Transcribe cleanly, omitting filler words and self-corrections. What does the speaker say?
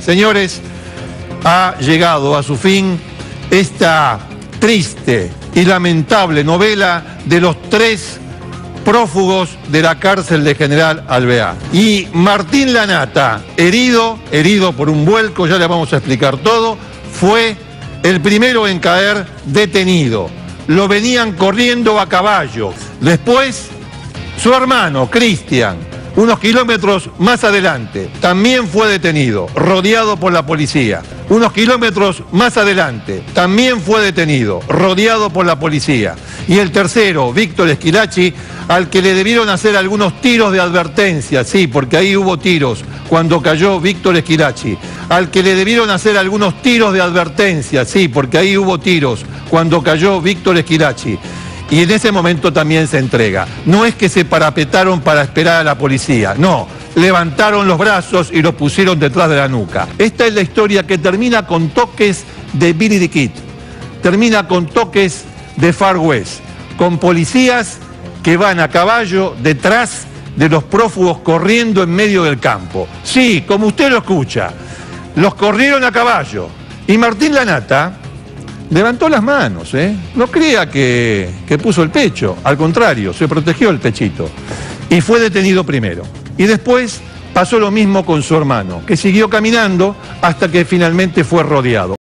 Señores, ha llegado a su fin esta triste y lamentable novela de los 3 prófugos de la cárcel de General Alvear. Y Martín Lanata, herido por un vuelco, ya le vamos a explicar todo, fue el primero en caer detenido. Lo venían corriendo a caballo. Después, su hermano, Cristian, unos kilómetros más adelante, también fue detenido, rodeado por la policía. Unos kilómetros más adelante, también fue detenido, rodeado por la policía. Y el tercero, Víctor Schillaci, al que le debieron hacer algunos tiros de advertencia, sí, porque ahí hubo tiros cuando cayó Víctor Schillaci. Al que le debieron hacer algunos tiros de advertencia, sí, porque ahí hubo tiros cuando cayó Víctor Schillaci. Y en ese momento también se entrega. No es que se parapetaron para esperar a la policía, no. Levantaron los brazos y los pusieron detrás de la nuca. Esta es la historia que termina con toques de Billy the Kid. Termina con toques de Far West. Con policías que van a caballo detrás de los prófugos corriendo en medio del campo. Sí, como usted lo escucha. Los corrieron a caballo. Y Martín Lanata levantó las manos, No crea que puso el pecho, al contrario, se protegió el pechito. Y fue detenido primero. Y después pasó lo mismo con su hermano, que siguió caminando hasta que finalmente fue rodeado.